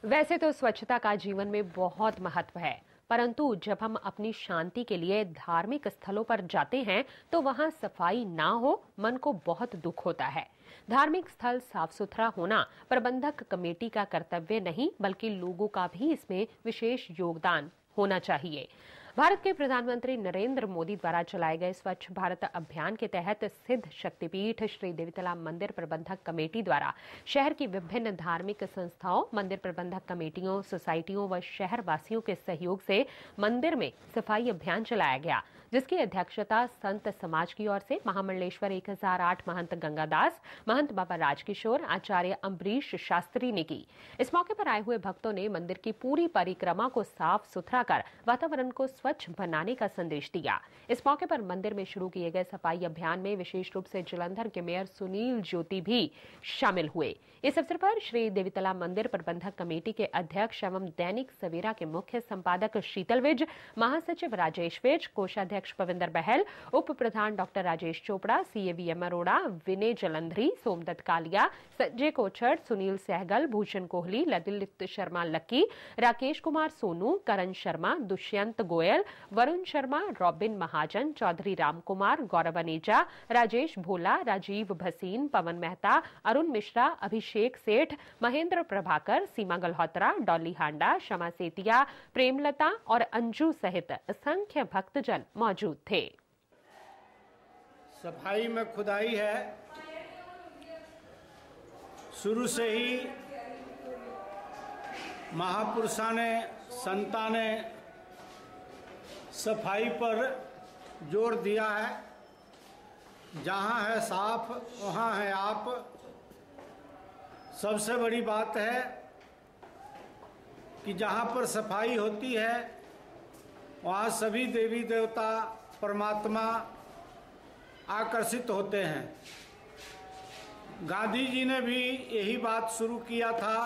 वैसे तो स्वच्छता का जीवन में बहुत महत्व है, परंतु जब हम अपनी शांति के लिए धार्मिक स्थलों पर जाते हैं तो वहां सफाई ना हो, मन को बहुत दुख होता है। धार्मिक स्थल साफ सुथरा होना प्रबंधक कमेटी का कर्तव्य नहीं, बल्कि लोगों का भी इसमें विशेष योगदान होना चाहिए। भारत के प्रधानमंत्री नरेंद्र मोदी द्वारा चलाए गए स्वच्छ भारत अभियान के तहत सिद्ध शक्तिपीठ श्री देवीतला मंदिर प्रबंधक कमेटी द्वारा शहर की विभिन्न धार्मिक संस्थाओं, मंदिर प्रबंधक कमेटियों, सोसाइटियों व शहर वासियों के सहयोग से मंदिर में सफाई अभियान चलाया गया, जिसकी अध्यक्षता संत समाज की ओर से महामंडलेश्वर 1008 महंत गंगादास, महंत बाबा राजकिशोर, आचार्य अम्बरीश शास्त्री ने की। इस मौके पर आए हुए भक्तों ने मंदिर की पूरी परिक्रमा को साफ सुथरा कर वातावरण को स्वच्छ बनाने का संदेश दिया। इस मौके पर मंदिर में शुरू किए गए सफाई अभियान में विशेष रूप से जालंधर के मेयर सुनील ज्योति भी शामिल हुए। इस अवसर पर श्री देवीतला मंदिर प्रबंधक कमेटी के अध्यक्ष एवं दैनिक सवेरा के मुख्य संपादक शीतल विज, महासचिव राजेश विज, कोषाध्यक्ष पविंदर बहल, उप प्रधान doctor Rajesh Chopra, CAVM Arora, Vinay Jalandhari, Somdutt Kalia, Sanjay Kochhar, Sunil Sehgal, Bhushan Kohli, Lalit Sharma Lucky, Rakesh Kumar Sonu, Karan Sharma, Dushyant Goyal, Varun Sharma, Robin Mahajan, Chaudhary Ram Kumar, Gaurav Aneja, Rajesh Bhola, Rajiv Bhasin, Pawan Mehta, Arun Mishra, Abhishek Seth, Mahendra Prabhakar, सीमा गल्होत्रा, डॉली हांडा, शमा सेतिया, प्रेमलता और अंजू सहित असंख्य भक्तजन मौजूद थे। सफाई में खुदाई है। शुरू से ही महापुरुषों ने, संता ने सफाई पर जोर दिया है। जहाँ है साफ वहाँ है आप। सबसे बड़ी बात है कि जहाँ पर सफाई होती है वहाँ सभी देवी देवता, परमात्मा आकर्षित होते हैं। गांधी जी ने भी यही बात शुरू किया था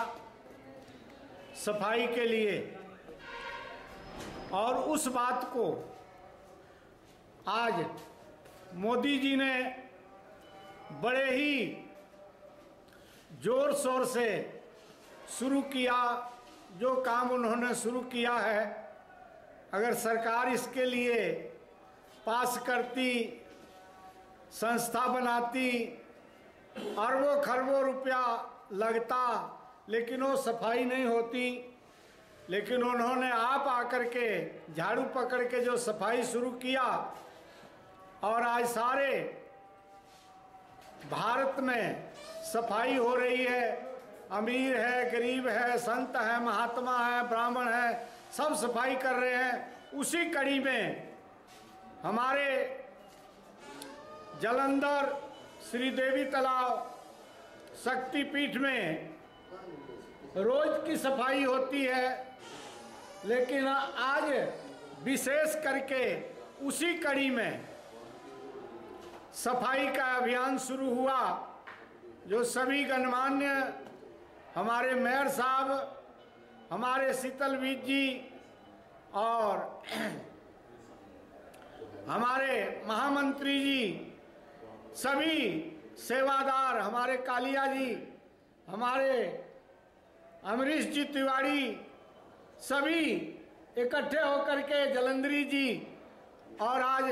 सफाई के लिए, और उस बात को आज मोदी जी ने बड़े ही जोर शोर से शुरू किया। जो काम उन्होंने शुरू किया है, अगर सरकार इसके लिए पास करती, संस्था बनाती, अरबों खरबों रुपया लगता, लेकिन वो सफाई नहीं होती। लेकिन उन्होंने आप आकर के झाड़ू पकड़ के जो सफाई शुरू किया, और आज सारे भारत में सफाई हो रही है। अमीर है, गरीब है, संत है, महात्मा है, ब्राह्मण है, सब सफाई कर रहे हैं। उसी कड़ी में हमारे जालंधर श्री देवीतला शक्तिपीठ में रोज की सफाई होती है, लेकिन आज विशेष करके उसी कड़ी में सफाई का अभियान शुरू हुआ, जो सभी गणमान्य हमारे मेयर साहब, हमारे शीतल विज जी और हमारे महामंत्री जी, सभी सेवादार, हमारे कालिया जी, हमारे अमरीश जी तिवारी, सभी इकट्ठे होकर के, जलंधरी जी, और आज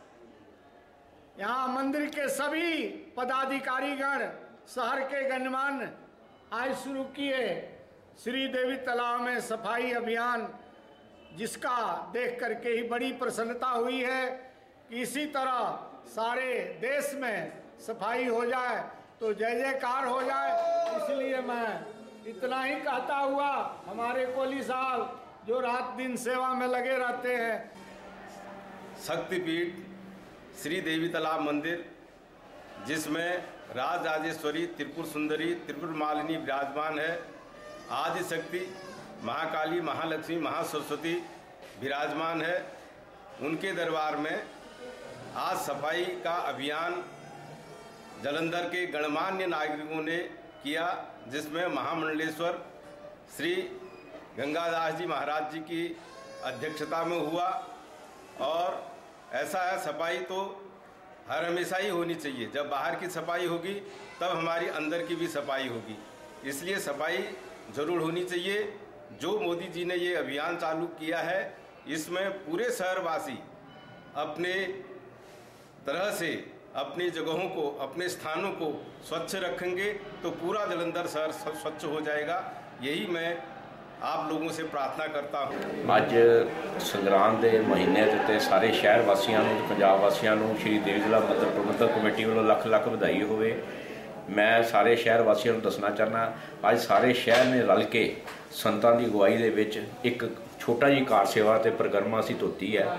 यहाँ मंदिर के सभी पदाधिकारीगण, शहर के गणमान्य आज शुरू किए श्री देवी तालाब में सफाई अभियान, जिसका देख करके ही बड़ी प्रसन्नता हुई है कि इसी तरह सारे देश में सफाई हो जाए तो जय जयकार हो जाए। इसलिए मैं इतना ही कहता हुआ, हमारे कोहली साहब जो रात दिन सेवा में लगे रहते हैं। शक्तिपीठ श्री देवी तालाब मंदिर, जिसमें राज राजेश्वरी, त्रिपुर सुंदरी, त्रिपुर मालिनी विराजमान है। आदि शक्ति महाकाली, महालक्ष्मी, महासरस्वती विराजमान है। उनके दरबार में आज सफाई का अभियान जालंधर के गणमान्य नागरिकों ने किया, जिसमें महामंडलेश्वर श्री गंगादास जी महाराज जी की अध्यक्षता में हुआ। और ऐसा है, सफाई तो हर हमेशा ही होनी चाहिए। जब बाहर की सफाई होगी तब हमारी अंदर की भी सफाई होगी। इसलिए सफाई जरूर होनी चाहिए। जो मोदी जी ने ये अभियान चालू किया है, इसमें पूरे शहरवासी अपने तरह से अपनी जगहों को, अपने स्थानों को स्वच्छ रखेंगे तो पूरा जालंधर शहर स्वच्छ हो जाएगा। यही मैं आप लोगों से प्रार्थना करता हूँ। ਅੱਜ ਸੰਗਰਾਂਦ ਦੇ ਮਹੀਨੇ ਦੇ ਉੱਤੇ ਸਾਰੇ ਸ਼ਹਿਰ ਵਾਸੀਆਂ ਨੂੰ, ਪੰਜਾਬ ਵਾਸੀਆਂ ਨੂੰ ਸ਼੍ਰੀ ਦੇਵੀ ਤਲਾਬ ਮੰਦਿਰ ਪ੍ਰਬੰਧਕ ਕਮੇਟੀ ਵੱਲੋਂ ਲੱਖ ਲੱਖ ਵਧਾਈ ਹੋਵੇ। ਮੈਂ ਸਾਰੇ ਸ਼ਹਿਰ ਵਾਸੀਆਂ ਨੂੰ ਦੱਸਣਾ ਚਾਹੁੰਦਾ, ਅੱਜ ਸਾਰੇ ਸ਼ਹਿਰ ਨੇ ਰਲ ਕੇ ਸੰਤਾਂ ਦੀ ਅਗਵਾਈ ਦੇ ਵਿੱਚ ਇੱਕ ਛੋਟਾ ਜਿਹੀ ਕਾਰ ਸੇਵਾ ਤੇ ਪ੍ਰਕਰਮਾ ਅਸੀਂ ਧੋਤੀ ਹੈ।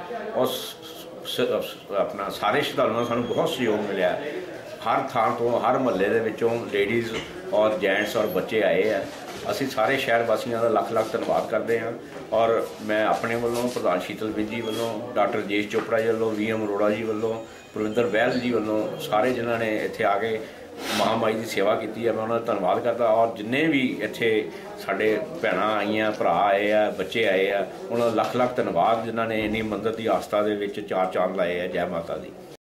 ਆਪਣਾ ਸਾਰੇ ਸ਼ਰਧਾਲੂਆਂ ਨੂੰ ਸਾਨੂੰ ਬਹੁਤ ਸਹਿਯੋਗ ਮਿਲਿਆ। ਹਰ ਥਾਂ ਤੋਂ, ਹਰ ਮਹੱਲੇ ਦੇ ਵਿੱਚੋਂ ਲੇਡੀਜ਼ ਔਰ ਜੈਂਟਸ ਔਰ ਬੱਚੇ ਆਏ ਆ। ਅਸੀਂ ਸਾਰੇ ਸ਼ਹਿਰ ਵਾਸੀਆਂ ਦਾ ਲੱਖ ਲੱਖ ਧੰਨਵਾਦ ਕਰਦੇ ਹਾਂ। ਔਰ ਮੈਂ ਆਪਣੇ ਵੱਲੋਂ, ਪ੍ਰਧਾਨ ਸ਼ੀਤਲ ਬਿੰਦ ਜੀ ਵੱਲੋਂ, ਡਾਕਟਰ ਜੇਸ਼ ਚੋਪੜਾ ਜੀ ਵੱਲੋਂ, VM ਅਰੋੜਾ ਜੀ ਵੱਲੋਂ, ਪ੍ਰਵਿੰਦਰ ਬਹਿਲ ਜੀ ਵੱਲੋਂ, ਸਾਰੇ ਜਿਨ੍ਹਾਂ ਨੇ ਇੱਥੇ ਆ ਕੇ ਮਹਾਮਾਈ ਦੀ ਸੇਵਾ ਕੀਤੀ ਹੈ, ਮੈਂ ਉਹਨਾਂ ਦਾ ਧੰਨਵਾਦ ਕਰਦਾ। ਔਰ ਜਿੰਨੇ ਵੀ ਇੱਥੇ ਸਾਡੇ ਭੈਣਾਂ ਆਈਆਂ, ਭਰਾ ਆਏ ਆ, ਬੱਚੇ ਆਏ ਆ, ਉਹਨਾਂ ਦਾ ਲੱਖ ਲੱਖ ਧੰਨਵਾਦ ਜਿਨ੍ਹਾਂ ਨੇ ਇੰਨੀ ਮੰਦਰ ਦੀ ਆਸਥਾ ਦੇ ਵਿੱਚ ਚਾਰ ਚਾਂਦ ਲਾਏ ਆ। ਜੈ ਮਾਤਾ ਦੀ।